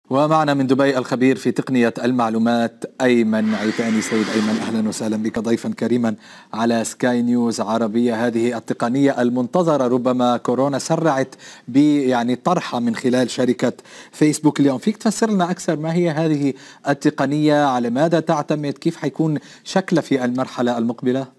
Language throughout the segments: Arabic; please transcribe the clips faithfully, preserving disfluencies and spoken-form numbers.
ومعنا من دبي الخبير في تقنية المعلومات أيمن عيتاني. سيد أيمن، أهلا وسهلا بك ضيفا كريما على سكاي نيوز عربية. هذه التقنية المنتظرة، ربما كورونا سرعت ب يعني طرحها من خلال شركة فيسبوك اليوم. فيك تفسر لنا أكثر ما هي هذه التقنية، على ماذا تعتمد، كيف حيكون شكلها في المرحلة المقبلة؟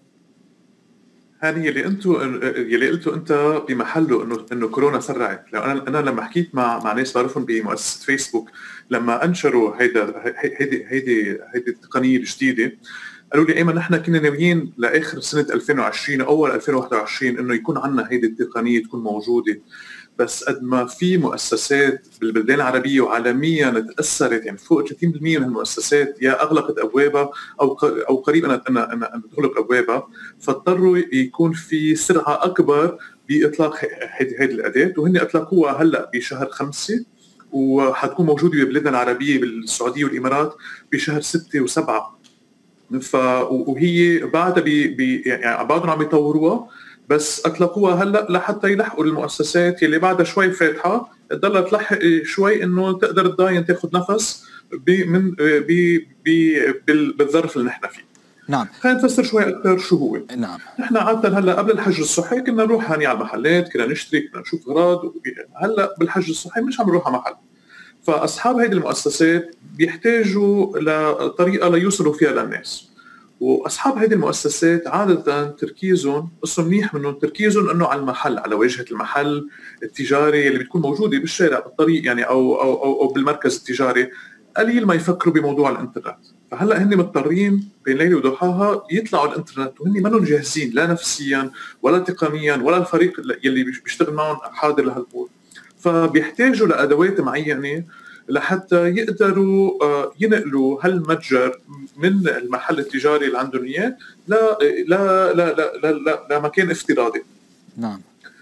هذه اللي انتم اللي قلتوا انت بمحله، انه انه كورونا سرعت. لو انا انا لما حكيت مع مع ناس بعرفهم بمؤسسه فيسبوك لما انشروا هيدا هيدي هيدي هيدي التقنيه الجديده، قالوا لي ايمن نحن كنا ناويين لاخر سنه ألفين وعشرين اول ألفين وواحد وعشرين انه يكون عندنا هيدي التقنيه تكون موجوده، بس قد ما في مؤسسات بالبلدان العربيه وعالميا تاثرت، يعني فوق ثلاثين بالمئة من المؤسسات يا اغلقت ابوابها او او قريبا ان ان تغلق ابوابها، فاضطروا يكون في سرعه اكبر باطلاق هذه الاداه، وهن اطلقوها هلا بشهر خمسة وحتكون موجوده ببلادنا العربيه بالسعوديه والامارات بشهر ستة وسبعة. ف وهي بعدها بي يعني بعدهم عم يطوروها، بس اطلقوها هلا لحتى يلحقوا المؤسسات اللي بعدها شوي فاتحه تضلها تلحق شوي انه تقدر تضاين تاخذ نفس من بي بي بالظرف اللي نحن فيه. نعم، خلينا نفسر شوي اكثر شو هو. نعم، نحن عاده هلا قبل الحجر الصحي كنا نروح هني على المحلات، كنا نشتري، كنا نشوف اغراض. هلا بالحجر الصحي مش عم نروح على محل، فاصحاب هذه المؤسسات بيحتاجوا لطريقه ليوصلوا فيها للناس، واصحاب هذه المؤسسات عاده تركيزهم قصه منيح منهم، تركيزهم انه على المحل، على واجهه المحل التجاري اللي بتكون موجوده بالشارع بالطريق يعني او او او, أو بالمركز التجاري، قليل ما يفكروا بموضوع الانترنت. فهلا هن مضطرين بين ليله وضحاها يطلعوا الانترنت وهن ما لهم جاهزين لا نفسيا ولا تقنيا ولا الفريق اللي بيشتغل معهم حاضر لهالامور، فبيحتاجوا لادوات معينه لحتى يقدروا ينقلوا هالمتجر من المحل التجاري اللي عندهم اياه لا لا لا لا لا لمكان افتراضي. نعم.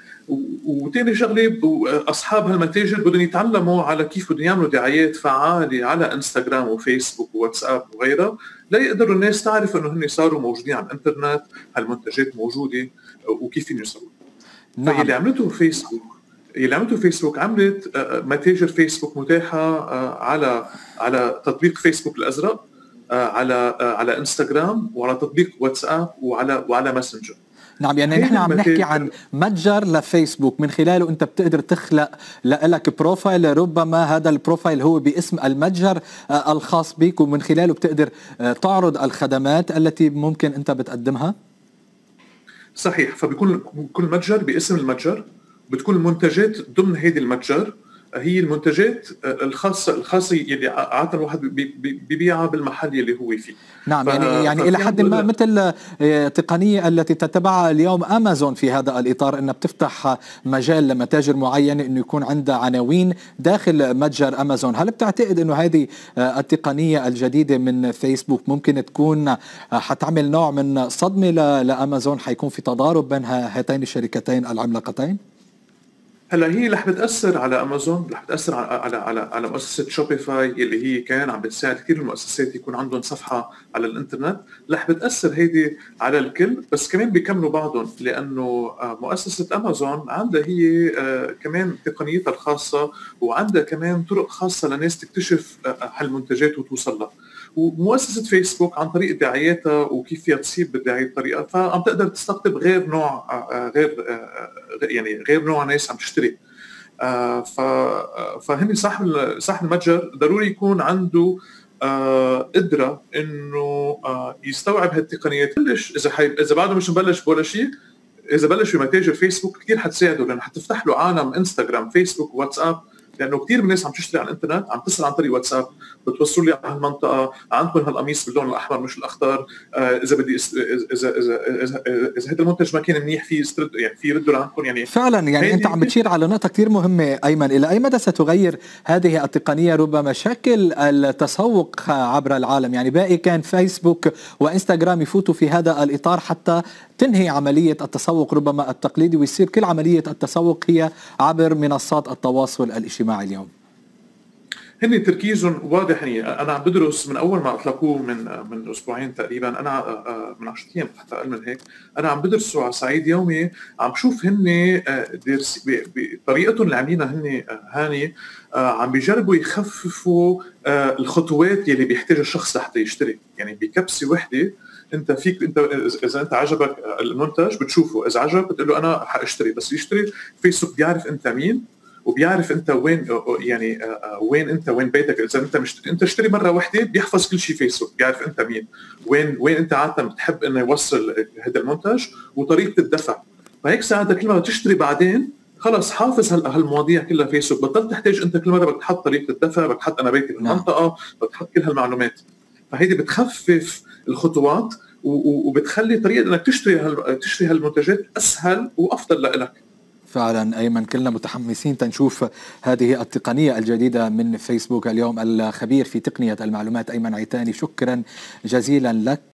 وثاني شغله، اصحاب هالمتاجر بدهم يتعلموا على كيف بدهم يعملوا دعايات فعاله على انستغرام وفيسبوك وواتساب وغيرها، لا يقدروا الناس تعرف انه هن صاروا موجودين على الانترنت، هالمنتجات موجوده وكيف يوصلوا. نعم. فاللي عملته فيسبوك اللي عملته فيسبوك عملت متاجر فيسبوك متاحه على على تطبيق فيسبوك الازرق، على على انستغرام وعلى تطبيق واتساب وعلى وعلى ماسنجر. نعم، يعني نحن عم نحكي عن متجر لفيسبوك من خلاله انت بتقدر تخلق لك بروفايل، ربما هذا البروفايل هو باسم المتجر الخاص بك، ومن خلاله بتقدر تعرض الخدمات التي ممكن انت بتقدمها. صحيح، فبيكون كل متجر باسم المتجر، بتكون المنتجات ضمن هذه المتجر هي المنتجات الخاصه الخاصه اللي عاده الواحد بيبيعها بالمحل اللي هو فيه. نعم، يعني يعني الى حد ما مثل التقنيه التي تتبعها اليوم امازون في هذا الاطار، انها بتفتح مجال لمتاجر معينه انه يكون عندها عناوين داخل متجر امازون. هل بتعتقد انه هذه التقنيه الجديده من فيسبوك ممكن تكون حتعمل نوع من صدمه لامازون، حيكون في تضارب بين هاتين الشركتين العملاقتين؟ هلا هي رح بتاثر على امازون، رح بتاثر على على على, على مؤسسه شوبيفاي اللي هي كان عم بتساعد كثير المؤسسات يكون عندهم صفحه على الانترنت، رح بتاثر هيدي على الكل، بس كمان بيكملوا بعضهم لانه مؤسسه امازون عندها هي كمان تقنيتها الخاصه، وعندها كمان طرق خاصه لناس تكتشف هالمنتجات وتوصل لها. ومؤسسه فيسبوك عن طريق دعاياتها وكيف فيها تصيب بالدعايه بطريقه، فعم تقدر تستقطب غير نوع غير يعني غير نوع ناس عم تشتري. فهن صاحب صاحب المتجر ضروري يكون عنده قدره انه يستوعب هالتقنيات. بلش اذا حي... اذا بعده مش مبلش ولا شيء، اذا بلش بمتاجر فيسبوك كثير حتساعده، لانه حتفتح له عالم انستغرام فيسبوك واتساب، لانه كثير من الناس عم تشتري على الانترنت عم تصل عن طريق واتساب، بتوصلوا لي على هالمنطقه عندكم هالقميص باللون الاحمر مش الاخضر، آه اذا بدي اذا اذا اذا اذا, إذا هذا المنتج ما كان منيح فيه يسترد يعني في يردوا لعندكم. يعني فعلا يعني انت عم بتشير على نقطه كثير مهمه ايمن. الى اي مدى ستغير هذه التقنيه ربما شكل التسوق عبر العالم؟ يعني باقي كان فيسبوك وانستغرام يفوتوا في هذا الاطار حتى تنهي عمليه التسوق ربما التقليدي، ويصير كل عمليه التسوق هي عبر منصات التواصل الاجتماعي اليوم. هن تركيزهم واضح. يعني انا عم بدرس من اول ما اطلقوه من من اسبوعين تقريبا، انا من عشرة ايام حتى اقل من هيك، انا عم بدرسه على صعيد يومي، عم شوف هن بطريقتهم اللي عاملينها هن هاني عم بيجربوا يخففوا الخطوات يلي بيحتاجها الشخص لحتى يشتري. يعني بكبسه وحده انت فيك، انت اذا انت عجبك المنتج بتشوفه، اذا عجبك بتقول له انا حاشتري. بس يشتري فيسبوك بيعرف انت مين وبيعرف انت وين، يعني وين انت وين بيتك. اذا انت مشتري انت اشتري مره واحده بيحفظ كل شيء فيسبوك، بيعرف انت مين، وين وين انت عاده بتحب انه يوصل هذا المنتج وطريقه الدفع. فهيك ساعتها كل ما تشتري بعدين خلص حافظ هالمواضيع كلها فيسبوك، بطلت تحتاج انت كل مره بدك تحط طريقه الدفع، بدك تحط انا بيتي بالمنطقه، بدك تحط كل هالمعلومات. فهيدي بتخفف الخطوات وبتخلي طريقه انك تشتري هال... تشتري هالمنتجات اسهل وافضل لك. فعلا أيمن، كلنا متحمسين تنشوف هذه التقنية الجديدة من فيسبوك اليوم. الخبير في تقنية المعلومات أيمن عيتاني، شكرا جزيلا لك.